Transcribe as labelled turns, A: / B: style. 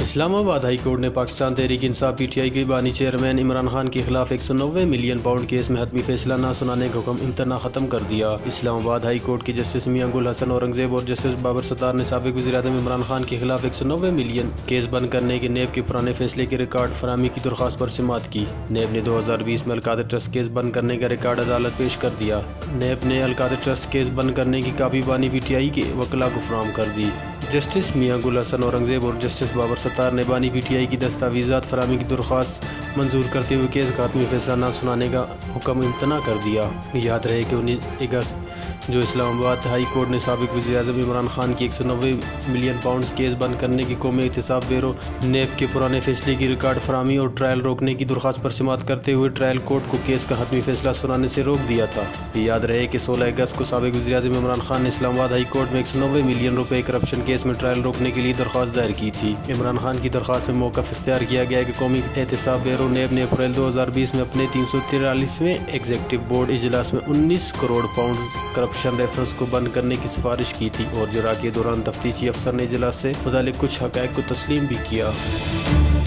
A: Islamabad high court ने Pakistan Tehreek Insaf PTI के बानी चेयरमैन इमरान खान के खिलाफ 190 मिलियन पाउंड केस में हतमी फैसला न सुनाने का हुक्म इम्तना ख़त्म कर दिया। इस्लामाबाद हाई कोर्ट के जस्टिस मियां गुल हसन औरंगजेब और जस्टिस बाबर सत्तार ने साबिक वज़ीर-ए-आज़म इमरान खान के खिलाफ 190 मिलियन केस बंद करने के नेब के पुराने फैसले के रिकॉर्ड फराहमी की दरख्वास्त पर समाअत की। नेब ने 2020 में अलकादर ट्रस्ट केस बंद करने का रिकॉर्ड अदालत पेश कर दिया। नेब ने अलकादर ट्रस्ट केस बंद करने की कापी बानी PTI के वकला को फराहम कर दी। जस्टिस मियां गुल हसन औरंगजेब और जस्टिस बाबर सत्तार ने बानी PTI की दस्तावेज़ात फराहमी की दरख्वास्त मंजूर करते हुए केस का हतमी फैसला न सुनाने का हुक्म इम्तना कर दिया। याद रहे कि 19 अगस्त जो इस्लामाबाद हाई कोर्ट ने साबिक वज़ीर-ए-आज़म इमरान खान की 190 मिलियन पाउंड केस बंद करने की कौमी एहतसाब ब्यूरो नेब के पुराने फैसले की रिकॉर्ड फराहमी और ट्रायल रोकने की दरख्वास्त पर समाअत करते हुए ट्रायल कोर्ट को केस का हतमी फैसला सुनाने से रोक दिया था। याद रहे कि 16 अगस्त को साबिक वज़ीर-ए-आज़म इमरान खान ने इस्लामाबाद हाई कोर्ट में 190 मिलियन रुपए करप्शन केस में ट्रायल रोकने के लिए दरख्वास्त दायर की थी। इमरान खान की दरख्वास्त में मौक़िफ़ इख्तियार किया गया कि कौमी एहतसाब ब्यूरो नेब ने अप्रैल 2020 में अपने 343वें एग्जीक्यूटिव बोर्ड इजलास में 19 करोड़ पाउंड करप्शन रेफरेंस को बंद करने की सिफारिश की थी और जरा के दौरान तफ्तीशी अफसर ने इजलास से मुतालिक कुछ हक़ाइक़ को तस्लीम भी किया।